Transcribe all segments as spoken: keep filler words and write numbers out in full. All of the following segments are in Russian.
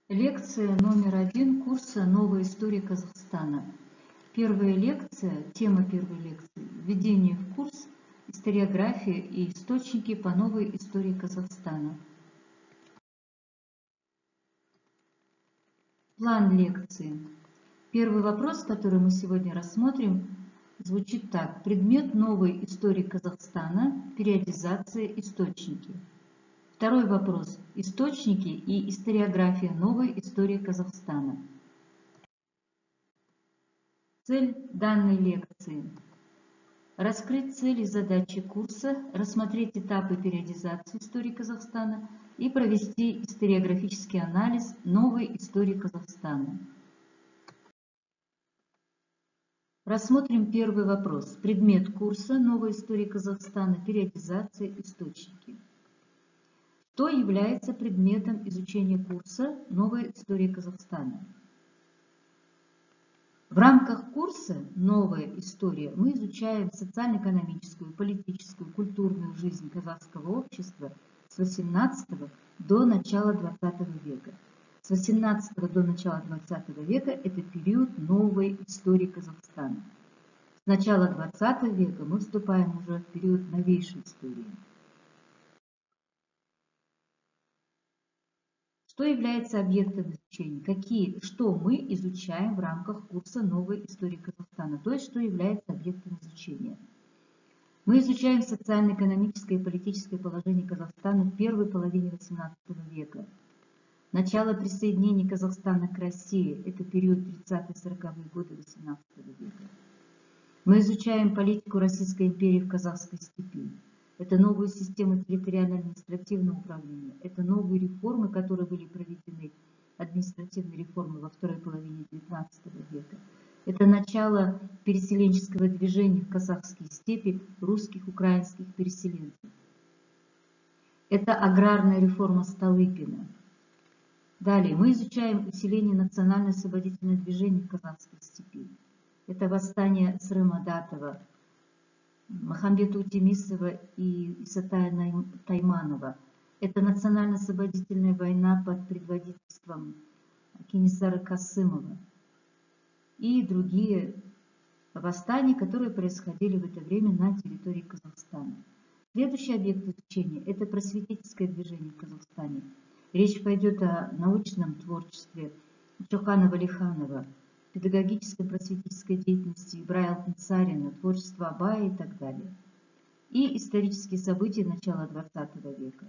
Лекция номер один курса «Новая история Казахстана». Первая лекция, тема первой лекции – введение в курс «Историография и источники по новой истории Казахстана». План лекции. Первый вопрос, который мы сегодня рассмотрим, звучит так. Предмет новой истории Казахстана, периодизация, источники. Второй вопрос. Источники и историография новой истории Казахстана. Цель данной лекции. Раскрыть цели и задачи курса, рассмотреть этапы периодизации истории Казахстана и провести историографический анализ новой истории Казахстана. Рассмотрим первый вопрос. Предмет курса «Новая история Казахстана. Периодизация. Источники». Что является предметом изучения курса «Новая история Казахстана»? В рамках курса «Новая история» мы изучаем социально-экономическую, политическую, культурную жизнь казахского общества с восемнадцатого до начала двадцатого века. С восемнадцатого до начала двадцатого века это период новой истории Казахстана. С начала двадцатого века мы вступаем уже в период новейшей истории. Что является объектом изучения? Какие, что мы изучаем в рамках курса «Новая история Казахстана», то есть что является объектом изучения? Мы изучаем социально-экономическое и политическое положение Казахстана в первой половине восемнадцатого века. Начало присоединения Казахстана к России – это период тридцатые-сороковые годы восемнадцатого века. Мы изучаем политику Российской империи в казахской степи. Это новую систему территориально-административного управления. Это новые реформы, которые были проведены, административные реформы во второй половине девятнадцатого века. Это начало переселенческого движения в казахские степи русских, украинских переселенцев. Это аграрная реформа Столыпина. Далее мы изучаем усиление национально-освободительного движения в казахской степи. Это восстание Сырыма Датова, Махамбета Утемисова и Исатая Тайманова. Это национально-освободительная война под предводительством Кенесары Касымова и другие восстания, которые происходили в это время на территории Казахстана. Следующий объект изучения – это просветительское движение в Казахстане. Речь пойдет о научном творчестве Чохана Валиханова, педагогической просветительской деятельности Ибрая Алтынсарина, творчество Абая и так далее. И исторические события начала двадцатого века.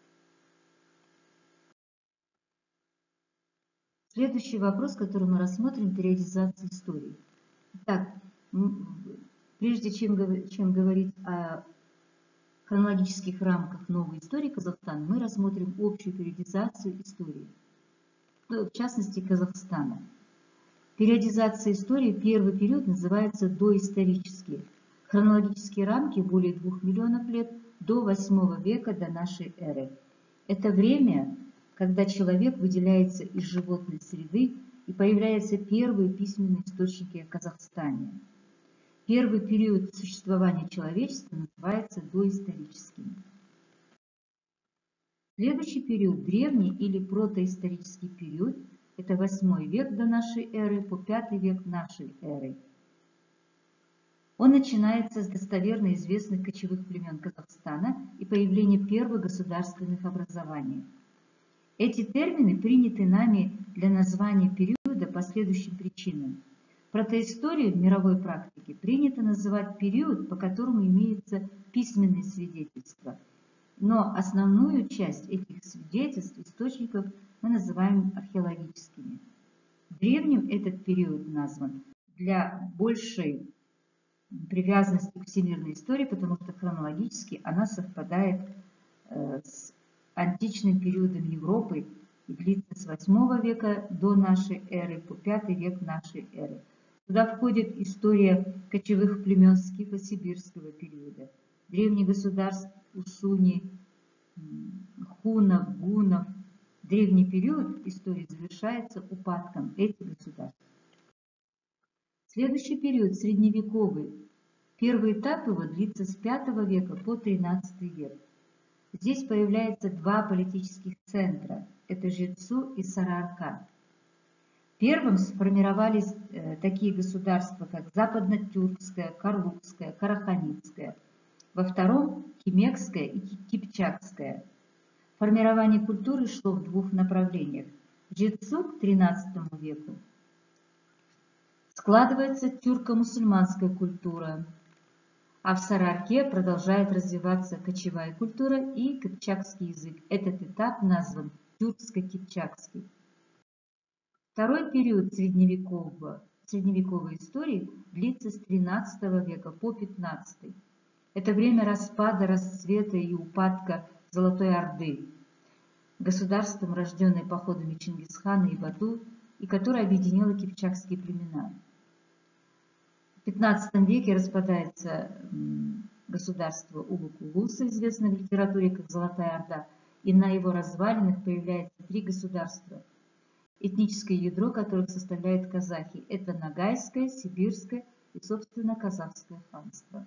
Следующий вопрос, который мы рассмотрим, периодизация истории. Итак, прежде чем, чем говорить о хронологических рамках новой истории Казахстана, мы рассмотрим общую периодизацию истории, в частности Казахстана. Периодизация истории первый период называется доисторический. Хронологические рамки более двух миллионов лет до восьмого века до нашей эры. Это время, когда человек выделяется из животной среды и появляются первые письменные источники о Казахстане. Первый период существования человечества называется доисторическим. Следующий период, древний или протоисторический период, это восьмой век до нашей эры по пятый век нашей эры. Он начинается с достоверно известных кочевых племен Казахстана и появления первых государственных образований. Эти термины приняты нами для названия периода по следующим причинам. Протоисторию в мировой практике принято называть период, по которому имеются письменные свидетельства. Но основную часть этих свидетельств, источников, мы называем археологическими. Древним этот период назван для большей привязанности к всемирной истории, потому что хронологически она совпадает с античным периодом Европы и длится с восьмого века до нашей эры по пятый век нашей эры. Туда входит история кочевых племен скифо-сибирского периода, древних государств Усуни, хунов, гунов. Древний период истории завершается упадком этих государств. Следующий период, средневековый. Первый этап его длится с пятого века по тринадцатый век. Здесь появляются два политических центра. Это Жетсу и Сарыарка. Первым сформировались э, такие государства, как Западно-Тюркское, Карлукское, Караханитское. Во втором – Кимекское и Кипчакское. Формирование культуры шло в двух направлениях. В Жетсу к тринадцатому веку складывается тюрко-мусульманская культура, а в Сарыарке продолжает развиваться кочевая культура и кипчакский язык. Этот этап назван тюркско-кипчакский. Второй период средневекового, средневековой истории длится с тринадцатого века по пятнадцатый. Это время распада, расцвета и упадка Золотой Орды, государством, рожденной походами Чингисхана и Бату, и которое объединило кипчакские племена. В пятнадцатом веке распадается государство Улук-Улуса, известное в литературе как Золотая Орда, и на его развалинах появляется три государства, этническое ядро которых составляют казахи. Это Ногайское, Сибирское и, собственно, Казахское ханство.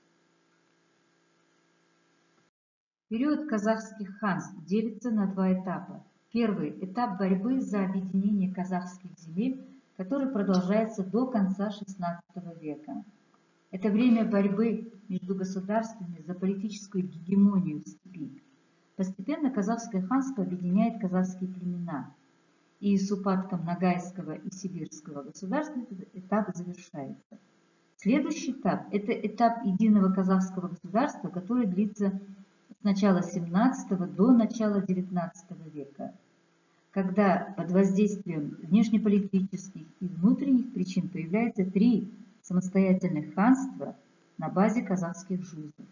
Период казахских ханств делится на два этапа. Первый – этап борьбы за объединение казахских земель, который продолжается до конца шестнадцатого века. Это время борьбы между государствами за политическую гегемонию в степи. Постепенно казахское ханство объединяет казахские племена, и с упадком Ногайского и Сибирского государства этот этап завершается. Следующий этап – это этап единого казахского государства, который длится с начала семнадцатого до начала девятнадцатого века, когда под воздействием внешнеполитических и внутренних причин появляются три самостоятельных ханства на базе казахских жузов.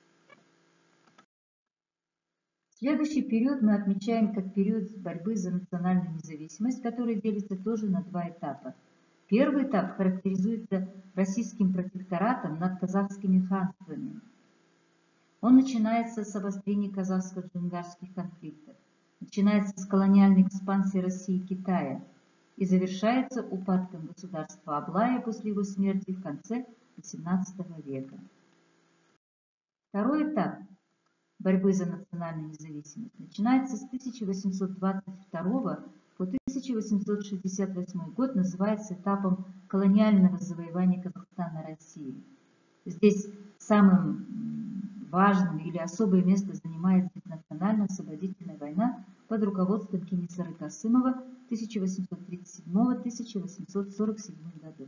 Следующий период мы отмечаем как период борьбы за национальную независимость, который делится тоже на два этапа. Первый этап характеризуется российским протекторатом над казахскими ханствами. Он начинается с обострения казахско-джунгарских конфликтов, начинается с колониальной экспансии России и Китая и завершается упадком государства Аблая после его смерти в конце восемнадцатого века. Второй этап борьбы за национальную независимость начинается с тысяча восемьсот двадцать второго по тысяча восемьсот шестьдесят восьмой год, называется этапом колониального завоевания Казахстана Россией. Здесь самым важным или особое место занимает национальная освободительная война под руководством Кенесары Касымова тысяча восемьсот тридцать седьмого — тысяча восемьсот сорок седьмой годов.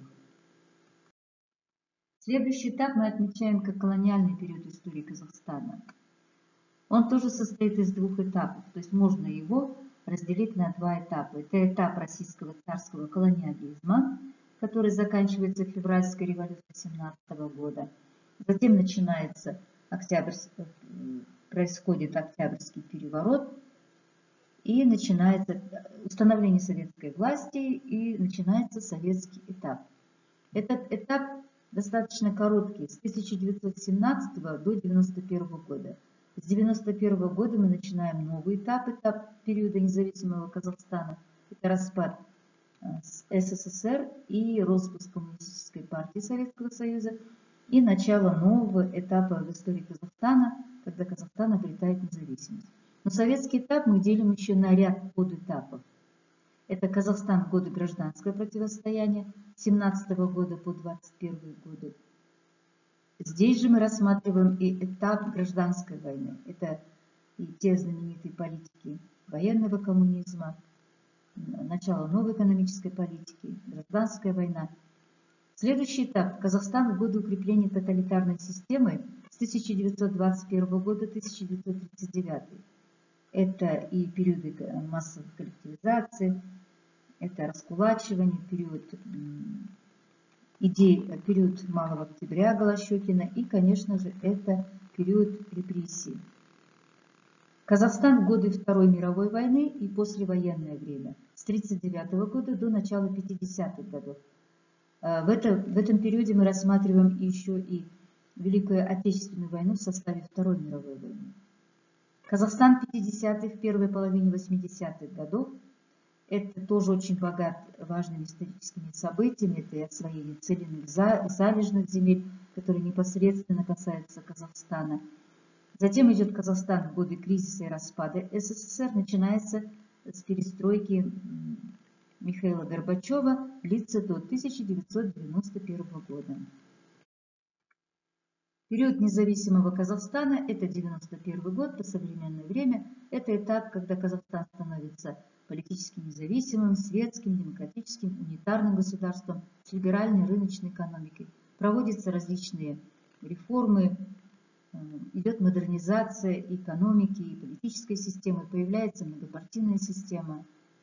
Следующий этап мы отмечаем как колониальный период истории Казахстана. Он тоже состоит из двух этапов, то есть можно его разделить на два этапа. Это этап российского царского колониализма, который заканчивается февральской революцией семнадцатого года. Затем начинается октябрьский, происходит Октябрьский переворот, и начинается установление советской власти, и начинается советский этап. Этот этап достаточно короткий, с тысяча девятьсот семнадцатого до девяносто первого года. С девяносто первого года мы начинаем новый этап, этап периода независимого Казахстана. Это распад СССР и распуск Коммунистической партии Советского Союза и начало нового этапа в истории Казахстана, когда Казахстан обретает независимость. Но советский этап мы делим еще на ряд подэтапов. Это Казахстан в годы гражданского противостояния с семнадцатого года по двадцать первый годы. Здесь же мы рассматриваем и этап гражданской войны. Это и те знаменитые политики военного коммунизма, начало новой экономической политики, гражданская война. Следующий этап – Казахстан в годы укрепления тоталитарной системы с тысяча девятьсот двадцать первого года по тысяча девятьсот тридцать девятый. Это и периоды массовой коллективизации, это раскулачивание, период идей, период Малого Октября Голощёкина и, конечно же, это период репрессий. Казахстан в годы Второй мировой войны и послевоенное время, с тридцать девятого года до начала пятидесятых годов. В, это, в этом периоде мы рассматриваем еще и Великую Отечественную войну в составе Второй мировой войны. Казахстан пятидесятых, в первой половине восьмидесятых годов. Это тоже очень богат важными историческими событиями. Это и освоение целинных залежных земель, которые непосредственно касаются Казахстана. Затем идет Казахстан в годы кризиса и распада СССР, начинается с перестройки Михаила Горбачева, длится до тысяча девятьсот девяносто первого года. Период независимого Казахстана – это девяносто первый год по современное время. Это этап, когда Казахстан становится политически независимым, светским, демократическим, унитарным государством с либеральной рыночной экономикой. Проводятся различные реформы, идет модернизация экономики и политической системы, появляется многопартийная система.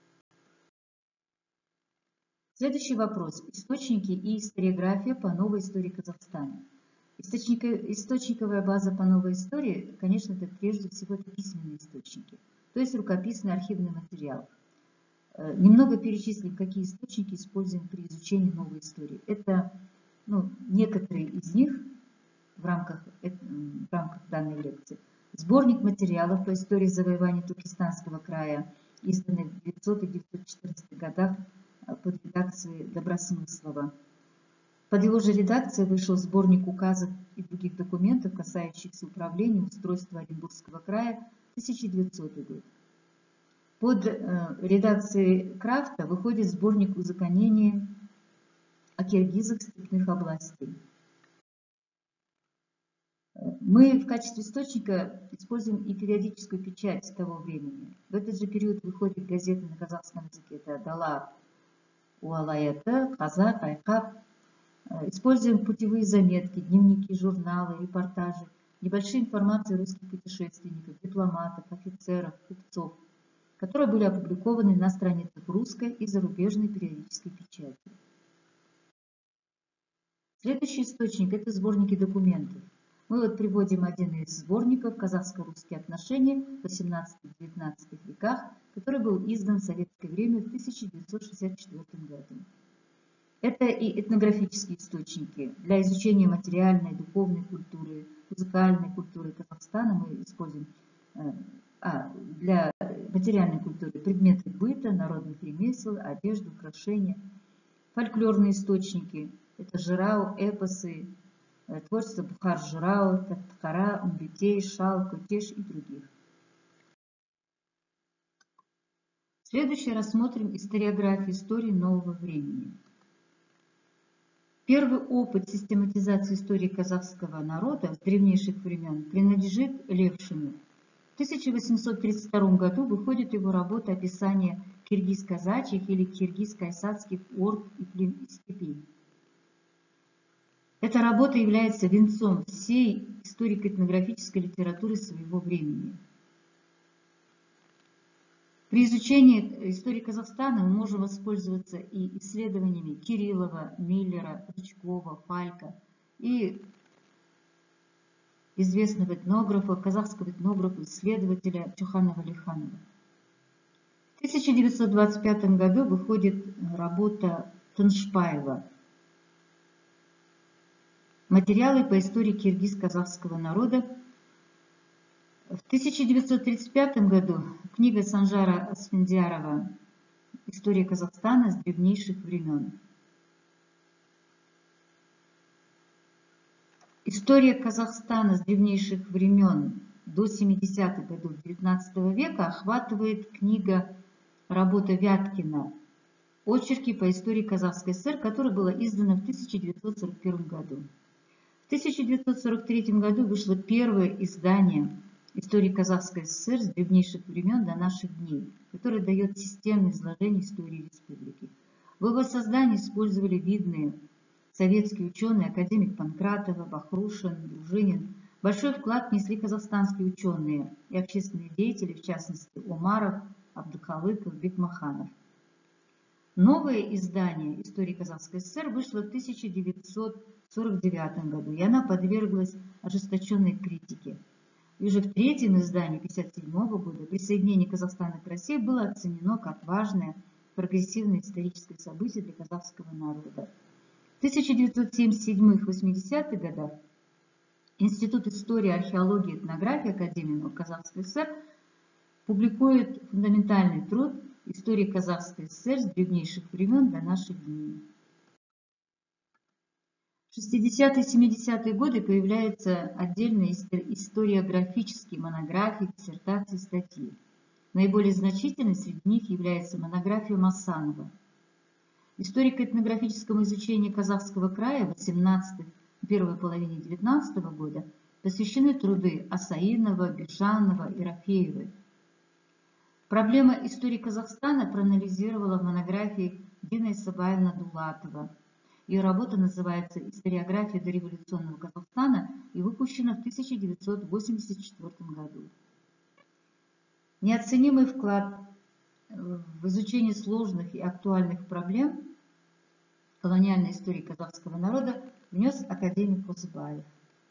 Следующий вопрос. Источники и историография по новой истории Казахстана. Источниковая база по новой истории, конечно, это прежде всего это письменные источники, то есть рукописный архивный материал. Немного перечислим, какие источники используем при изучении новой истории. Это ну, некоторые из них в рамках, в рамках данной лекции. Сборник материалов по истории завоевания Туркестанского края, изданный в девятисотых — девятьсот четырнадцатых годах под редакцией Добросмыслова. Под его же редакцией вышел сборник указов и других документов, касающихся управления и устройства Оренбургского края, тысяча девятисотый год. Под э, редакцией Крафта выходит сборник узаконения о киргизах степных областей. Мы в качестве источника используем и периодическую печать того времени. В этот же период выходит газета на казахском языке, это Дала Уалайета, Казак, Айкап. Используем путевые заметки, дневники, журналы, репортажи, небольшие информации русских путешественников, дипломатов, офицеров, купцов, которые были опубликованы на страницах русской и зарубежной периодической печати. Следующий источник – это сборники документов. Мы вот приводим один из сборников «Казахско-русские отношения» в восемнадцатом-девятнадцатом веках, который был издан в советское время в тысяча девятьсот шестьдесят четвёртом году. Это и этнографические источники. Для изучения материальной, духовной культуры, музыкальной культуры Казахстана мы используем а, для материальной культуры предметы быта, народных ремесел, одежду, украшения. Фольклорные источники – это жырау, эпосы, творчество Бухар-Жырау, Таткара, Умбетей, Шал, Кутеш и других. Следующее рассмотрим историографию истории нового времени. Первый опыт систематизации истории казахского народа с древнейших времен принадлежит Левшину. В тысяча восемьсот тридцать втором году выходит его работа «Описание киргиз-казачьих или киргиз-кайсацких орд и степей». Эта работа является венцом всей историко-этнографической литературы своего времени. При изучении истории Казахстана мы можем воспользоваться и исследованиями Кириллова, Миллера, Рычкова, Фалька и известного этнографа, казахского этнографа, исследователя Чуханова-Лиханова. В тысяча девятьсот двадцать пятом году выходит работа Тыншпаева «Материалы по истории киргиз-казахского народа». В тысяча девятьсот тридцать пятом году книга Санжара Асфендиярова «История Казахстана с древнейших времен». История Казахстана с древнейших времен до семидесятых годов девятнадцатого века охватывает книга работа Вяткина «Очерки по истории Казахской ССР», которая была издана в тысяча девятьсот сорок первом году. В тысяча девятьсот сорок третьем году вышло первое издание «Истории Казахской ССР с древнейших времен до наших дней», которое дает системное изложение истории республики. В его создании использовали видные советские ученые, академик Панкратова, Бахрушин, Дружинин. Большой вклад внесли казахстанские ученые и общественные деятели, в частности Умаров, Абдухалыков, Бекмаханов. Новое издание «Истории Казахской ССР» вышло в тысяча девятьсот сорок девятом году, и она подверглась ожесточенной критике. И уже в третьем издании тысяча девятьсот пятьдесят седьмого года присоединение Казахстана к России было оценено как важное прогрессивное историческое событие для казахского народа. В тысяча девятьсот семьдесят седьмом — восьмидесятых годах Институт истории, археологии и этнографии Академии наук Казахской ССР публикует фундаментальный труд «История Казахской ССР с древнейших времен до наших дней». В шестидесятые-семидесятые годы появляются отдельные историографические монографии, диссертации, статьи. Наиболее значительной среди них является монография Масанова. Историко-этнографическому изучению Казахского края в восемнадцатом — первой половине девятнадцатого года посвящены труды Асаинова, Биржанова и Рафеевой. Проблема истории Казахстана проанализировала в монографии Дина Исабаевна Дулатова. Ее работа называется «Историография дореволюционного Казахстана» и выпущена в тысяча девятьсот восемьдесят четвёртом году. Неоценимый вклад в изучение сложных и актуальных проблем колониальной истории казахского народа внес академик Узбаев.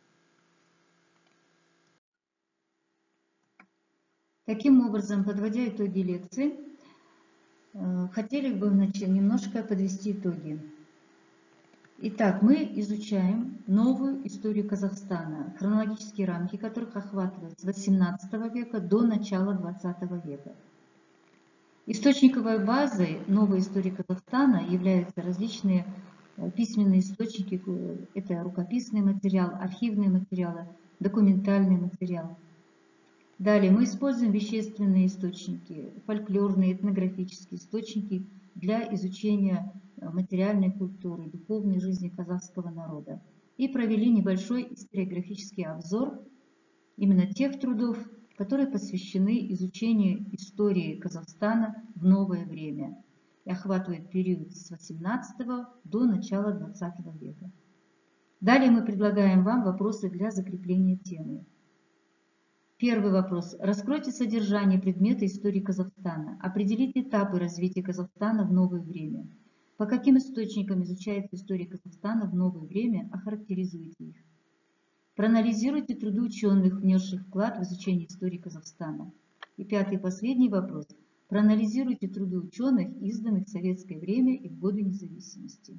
Таким образом, подводя итоги лекции, хотели бы немножко подвести итоги. Итак, мы изучаем новую историю Казахстана, хронологические рамки которых охватывают с восемнадцатого века до начала двадцатого века. Источниковой базой новой истории Казахстана являются различные письменные источники, это рукописный материал, архивные материалы, документальный материал. Далее мы используем вещественные источники, фольклорные, этнографические источники для изучения материальной культуры, духовной жизни казахского народа. И провели небольшой историографический обзор именно тех трудов, которые посвящены изучению истории Казахстана в новое время и охватывают период с восемнадцатого до начала двадцатого века. Далее мы предлагаем вам вопросы для закрепления темы. Первый вопрос. Раскройте содержание предмета истории Казахстана. Определите этапы развития Казахстана в новое время. По каким источникам изучается история Казахстана в новое время? Охарактеризуйте их. Проанализируйте труды ученых, внесших вклад в изучение истории Казахстана. И пятый и последний вопрос. Проанализируйте труды ученых, изданных в советское время и в годы независимости.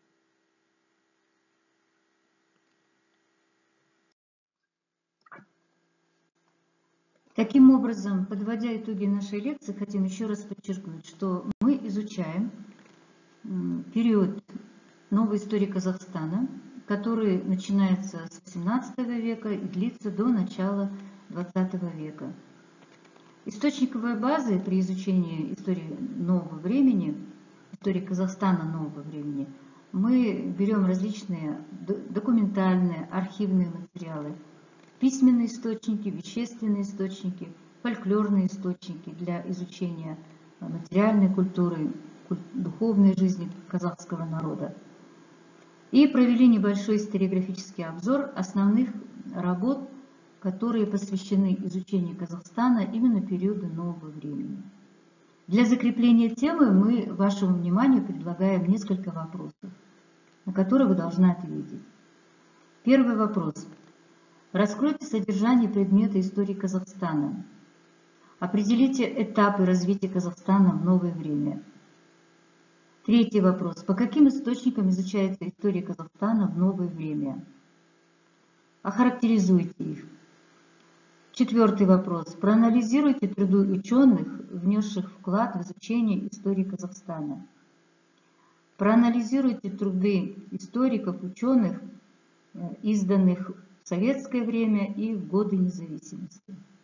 Таким образом, подводя итоги нашей лекции, хотим еще раз подчеркнуть, что мы изучаем период новой истории Казахстана, который начинается с восемнадцатого века и длится до начала двадцатого века. Источниковой базой при изучении истории нового времени, истории Казахстана нового времени, мы берем различные документальные, архивные материалы, письменные источники, вещественные источники, фольклорные источники для изучения материальной культуры, духовной жизни казахского народа. И провели небольшой историографический обзор основных работ, которые посвящены изучению Казахстана именно периоду нового времени. Для закрепления темы мы вашему вниманию предлагаем несколько вопросов, на которые вы должны ответить. Первый вопрос. Раскройте содержание предмета истории Казахстана. Определите этапы развития Казахстана в новое время. Третий вопрос. По каким источникам изучается история Казахстана в новое время? Охарактеризуйте их. Четвертый вопрос. Проанализируйте труды ученых, внесших вклад в изучение истории Казахстана. Проанализируйте труды историков, ученых, изданных в советское время и в годы независимости.